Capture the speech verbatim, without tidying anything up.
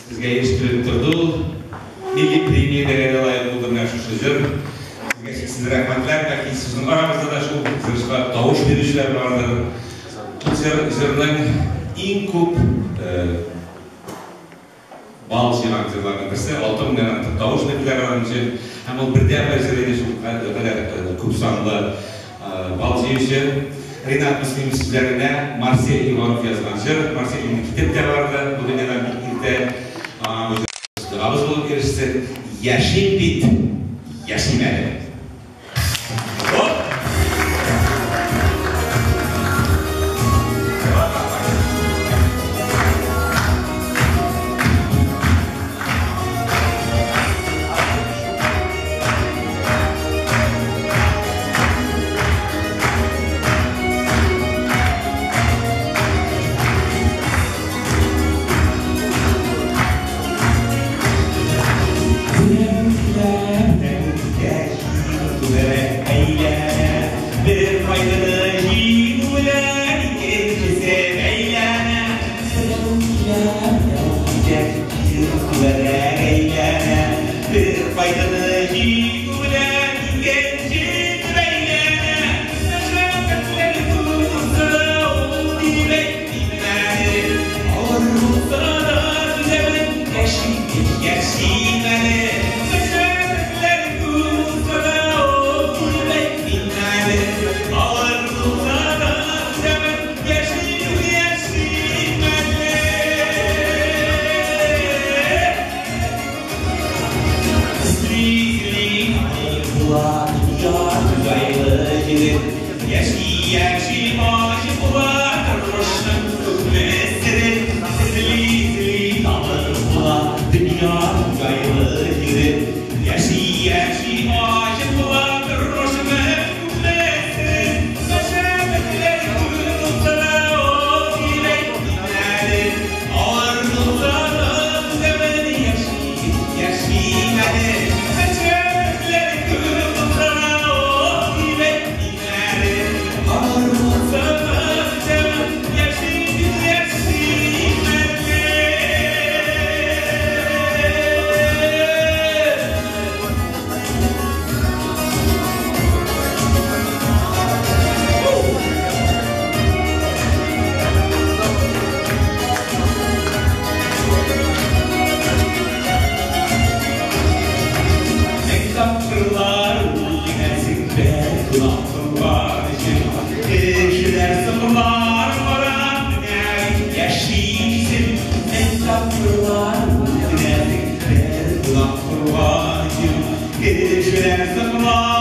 Sizge eriştirip durdu. Milli premiyelere layık olduğuna şu sözler. Sizge sizin rahmetler, belki sizin aramızda da şu zırhışka davuş verişler vardır. Üzerinden en çok bal şeyler zırhlarının birisi, altı mınan davuş verişler varmış. Hem o birden versiyonda şu kadar kupsanlı bal şeyişi. Rinat Müslüm sizlerine Marsiya Ivanov yazgan şiir. Marsiya'nın kitapları vardı. Bu dünyadan birlikte ağız bulup gelirse Yaşim bit, Yaşim eli. Yaşim